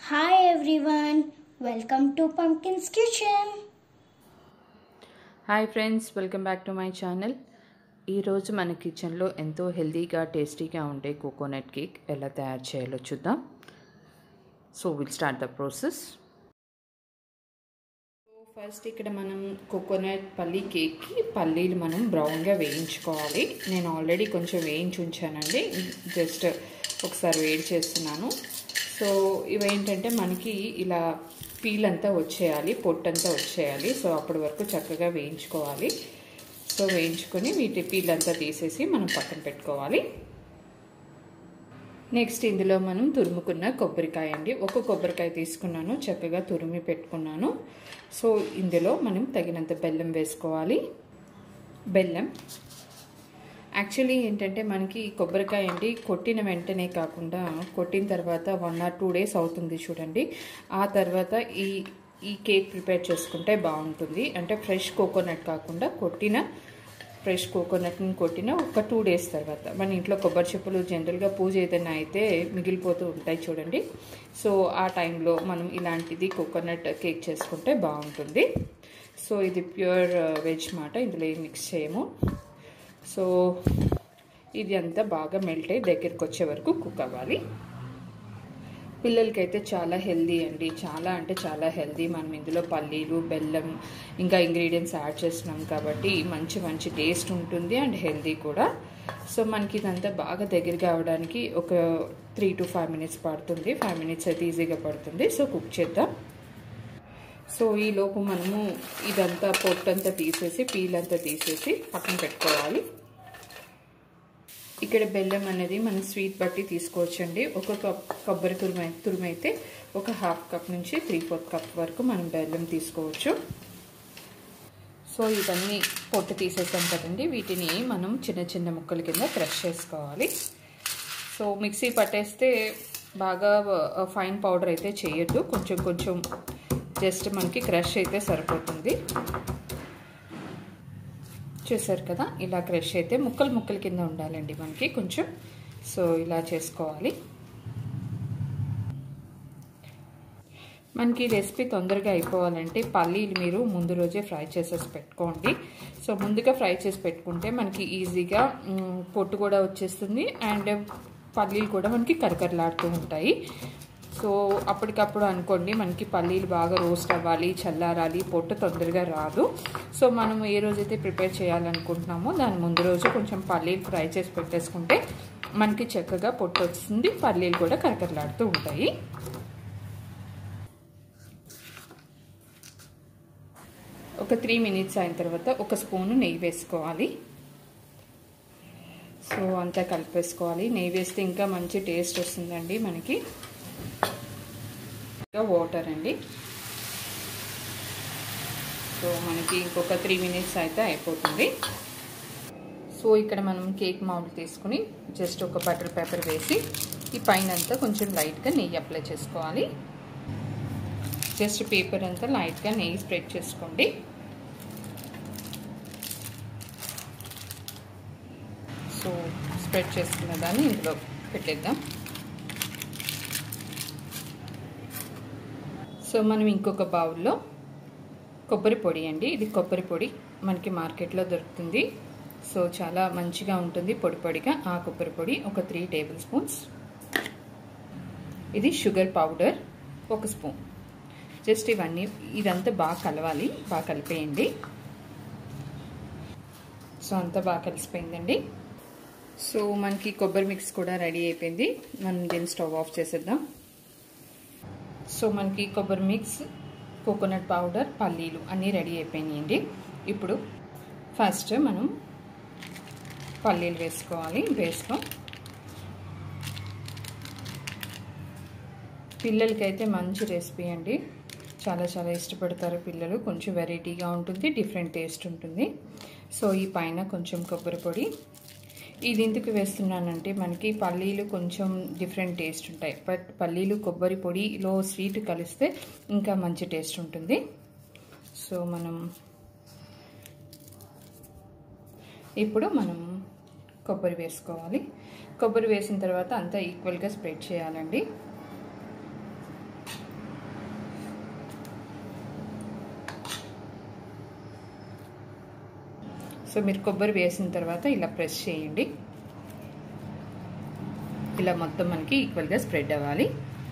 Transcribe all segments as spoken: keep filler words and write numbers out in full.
Hi everyone, welcome to Pumpkin's Kitchen. Hi friends, welcome back to my channel. ఈరోజు మన కిచెన్లో ఎంతో హెల్తీగా టేస్టీగా ఉండే కోకోనట్ కేక్ ఎలా తయారు చేయాలో చూద్దాం. So will start the process. First ఇక్కడ మనం కోకోనట్ పల్లీ కేక్కి పల్లీలు మనం బ్రౌన్గా వేయించుకోవాలి. నేను ఆల్రెడీ కొంచెం వేయించి ఉంచానండి, జస్ట్ ఒకసారి వేడి చేస్తున్నాను. సో ఇవేంటంటే మనకి ఇలా పీల్ అంతా వచ్చేయాలి, పొట్టంతా వచ్చేయాలి. సో అప్పటి వరకు చక్కగా వేయించుకోవాలి. సో వేయించుకొని వీటి పీల్ అంతా తీసేసి మనం పక్కన పెట్టుకోవాలి. నెక్స్ట్ ఇందులో మనం తురుముకున్న కొబ్బరికాయ అండి, ఒక కొబ్బరికాయ తీసుకున్నాను, చక్కగా తురిమి పెట్టుకున్నాను. సో ఇందులో మనం తగినంత బెల్లం వేసుకోవాలి. బెల్లం యాక్చువల్లీ ఏంటంటే మనకి కొబ్బరికాయ అండి కొట్టిన వెంటనే కాకుండా కొట్టిన తర్వాత వన్ ఆర్ టూ డేస్ అవుతుంది చూడండి. ఆ తర్వాత ఈ ఈ కేక్ ప్రిపేర్ చేసుకుంటే బాగుంటుంది. అంటే ఫ్రెష్ కోకోనట్ కాకుండా కొట్టిన ఫ్రెష్ కోకోనట్ని కొట్టిన ఒక టూ డేస్ తర్వాత. మన ఇంట్లో కొబ్బరి చెప్పులు జనరల్గా పూజ ఏదైనా అయితే మిగిలిపోతూ ఉంటాయి చూడండి. సో ఆ టైంలో మనం ఇలాంటిది కోకోనట్ కేక్ చేసుకుంటే బాగుంటుంది. సో ఇది ప్యూర్ వెజ్ మాట, ఇందులో ఏం మిక్స్ చేయము. సో ఇది అంతా బాగా మెల్ట్ అయ్యి దగ్గరికి వచ్చే వరకు కుక్ అవ్వాలి. పిల్లలకైతే చాలా హెల్దీ అండి, చాలా అంటే చాలా హెల్దీ. మనం ఇందులో పల్లీలు, బెల్లం ఇంకా ఇంగ్రీడియంట్స్ యాడ్ చేస్తున్నాం కాబట్టి మంచి మంచి టేస్ట్ ఉంటుంది అండ్ హెల్దీ కూడా. సో మనకి ఇదంతా బాగా దగ్గరగా అవడానికి ఒక త్రీ టు ఫైవ్ మినిట్స్ పడుతుంది. ఫైవ్ మినిట్స్ అయితే ఈజీగా పడుతుంది. సో కుక్ చేద్దాం. సో ఈలోపు మనము ఇదంతా పొట్టంతా తీసేసి పీల్ అంతా తీసేసి పక్కన పెట్టుకోవాలి. ఇక్కడ బెల్లం అనేది మనం స్వీట్ బట్టి తీసుకోవచ్చండి. ఒక కప్ కొబ్బరి తురుము తురుము అయితే ఒక హాఫ్ కప్ నుంచి త్రీ ఫోర్త్ కప్ వరకు మనం బెల్లం తీసుకోవచ్చు. సో ఇవన్నీ పొట్టు తీసేసాం కదండి, వీటిని మనం చిన్న చిన్న ముక్కల కింద క్రష్ చేసుకోవాలి. సో మిక్సీ పట్టేస్తే బాగా ఫైన్ పౌడర్ అయితే చేయొద్దు, కొంచెం కొంచెం జస్ట్ మనకి క్రష్ అయితే సరిపోతుంది. చూసారు కదా, ఇలా క్రష్ అయితే ముక్కలు ముక్కల కింద ఉండాలండి మనకి కొంచెం. సో ఇలా చేసుకోవాలి. మనకి రెసిపీ తొందరగా అయిపోవాలంటే పల్లీలు మీరు ముందు రోజే ఫ్రై చేసేసి పెట్టుకోండి. సో ముందుగా ఫ్రై చేసి పెట్టుకుంటే మనకి ఈజీగా పొట్టు కూడా వచ్చేస్తుంది అండ్ పల్లీలు కూడా మనకి కరకరలాడుతూ ఉంటాయి. సో అప్పటికప్పుడు అనుకోండి మనకి పల్లీలు బాగా రోస్ట్ అవ్వాలి, చల్లారాలి, పొట్టు తొందరగా రాదు. సో మనం ఏ రోజైతే ప్రిపేర్ చేయాలనుకుంటున్నామో దాని ముందు రోజు కొంచెం పల్లీలు ఫ్రై చేసి పెట్టేసుకుంటే మనకి చక్కగా పొట్టు వస్తుంది, పల్లీలు కూడా కరకరలాడుతూ ఉంటాయి. ఒక త్రీ మినిట్స్ అయిన తర్వాత ఒక స్పూను నెయ్యి వేసుకోవాలి. సో అంతా కలిపేసుకోవాలి. నెయ్యి వేస్తే ఇంకా మంచి టేస్ట్ వస్తుందండి మనకి. వాటర్ అండి. సో మనకి ఇంకొక త్రీ మినిట్స్ అయితే అయిపోతుంది. సో ఇక్కడ మనం కేక్ మౌల్డ్ తీసుకుని జస్ట్ ఒక బటర్ పేపర్ వేసి ఈ పైన అంతా కొంచెం లైట్గా నెయ్యి అప్లై చేసుకోవాలి. జస్ట్ పేపర్ అంతా లైట్గా నెయ్యి స్ప్రెడ్ చేసుకోండి. సో స్ప్రెడ్ చేసుకున్న దాన్ని ఇందులో పెట్టేద్దాం. సో మనం ఇంకొక బౌల్లో కొబ్బరి పొడి అండి, ఇది కొబ్బరి పొడి మనకి మార్కెట్లో దొరుకుతుంది. సో చాలా మంచిగా ఉంటుంది పొడి పొడిగా. ఆ కొబ్బరి పొడి ఒక త్రీ టేబుల్ స్పూన్స్. ఇది షుగర్ పౌడర్ ఒక స్పూన్. జస్ట్ ఇవన్నీ ఇదంతా బాగా కలవాలి, బాగా కలిపేయండి. సో అంతా బాగా కలిసిపోయిందండి. సో మనకి కొబ్బరి మిక్స్ కూడా రెడీ అయిపోయింది. మనం దీన్ని స్టవ్ ఆఫ్ చేసేద్దాం. సో మనకి కొబ్బరి మిక్స్, కోకోనట్ పౌడర్, పల్లీలు అన్నీ రెడీ అయిపోయినాయండి. ఇప్పుడు ఫస్ట్ మనం పల్లీలు వేసుకోవాలి. వేసుకో పిల్లలకైతే మంచి రెసిపీ అండి, చాలా చాలా ఇష్టపడతారు పిల్లలు. కొంచెం వెరైటీగా ఉంటుంది, డిఫరెంట్ టేస్ట్ ఉంటుంది. సో ఈ పైన కొంచెం కొబ్బరి పొడి. ఇది ఎందుకు వేస్తున్నానంటే మనకి పల్లీలు కొంచెం డిఫరెంట్ టేస్ట్ ఉంటాయి, బట్ పల్లీలు కొబ్బరి పొడిలో స్వీట్ కలిస్తే ఇంకా మంచి టేస్ట్ ఉంటుంది. సో మనం ఇప్పుడు మనం కొబ్బరి వేసుకోవాలి. కొబ్బరి వేసిన తర్వాత అంతా ఈక్వల్గా స్ప్రెడ్ చేయాలండి. సో మీరు కొబ్బరి వేసిన తర్వాత ఇలా ప్రెస్ చేయండి. ఇలా మొత్తం మనకి ఈక్వల్గా స్ప్రెడ్ అవ్వాలి.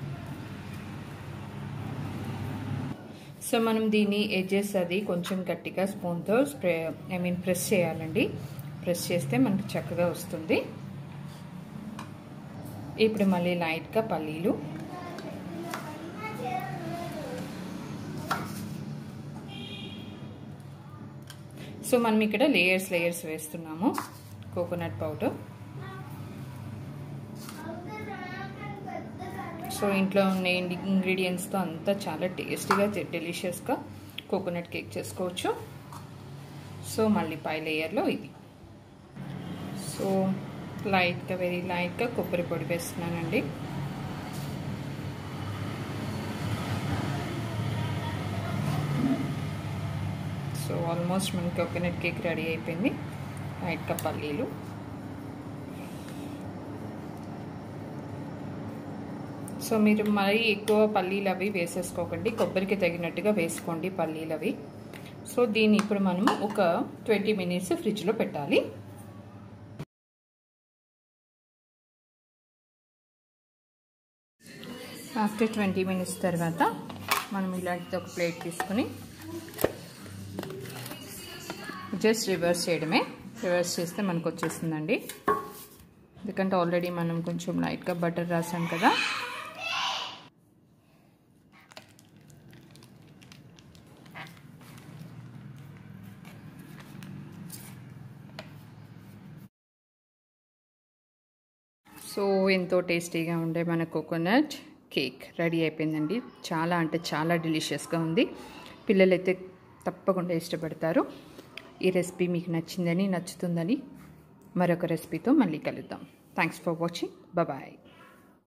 సో మనం దీన్ని ఎడ్జెస్ అది కొంచెం గట్టిగా స్పూన్తో స్ప్రే ఐ మీన్ ప్రెస్ చేయాలండి. ప్రెస్ చేస్తే మనకి చక్కగా వస్తుంది. ఇప్పుడు మళ్ళీ లైట్గా పల్లీలు, సో మనం ఇక్కడ లేయర్స్ లేయర్స్ వేస్తున్నాము కోకోనట్ పౌడర్. సో ఇంట్లో ఉన్న ఇంగ్రీడియంట్స్తో అంతా చాలా టేస్టీగా డెలిషియస్గా కోకోనట్ కేక్ చేసుకోవచ్చు. సో మళ్ళీ పై లేయర్లో ఇది. సో లైట్గా వెరీ లైట్గా కొబ్బరి పొడి వేస్తున్నానండి. సో ఆల్మోస్ట్ మనకి కోకోనట్ కేక్ రెడీ అయిపోయింది. లైట్గా పల్లీలు, సో మీరు మరీ ఎక్కువ పల్లీలు అవి వేసేసుకోకండి, కొబ్బరికి తగినట్టుగా వేసుకోండి పల్లీలు అవి. సో దీన్ని ఇప్పుడు మనము ఒక ట్వంటీ మినిట్స్ ఫ్రిడ్జ్లో పెట్టాలి. ఆఫ్టర్ ట్వంటీ మినిట్స్ తర్వాత మనం ఇలాంటిది ఒక ప్లేట్ తీసుకుని జస్ట్ రివర్స్ చేయడమే. రివర్స్ చేస్తే మనకు వచ్చేస్తుందండి. ఎందుకంటే ఆల్రెడీ మనం కొంచెం లైట్గా బటర్ రాసాం కదా. సో ఎంతో టేస్టీగా ఉండే మన కోకోనట్ కేక్ రెడీ అయిపోయిందండి. చాలా అంటే చాలా డెలిషియస్గా ఉంది. పిల్లలైతే తప్పకుండా ఇష్టపడతారు. ఈ రెసిపీ మీకు నచ్చిందని నచ్చుతుందని మరొక రెసిపీతో మళ్ళీ కలుద్దాం. Thanks for watching. బాయ్.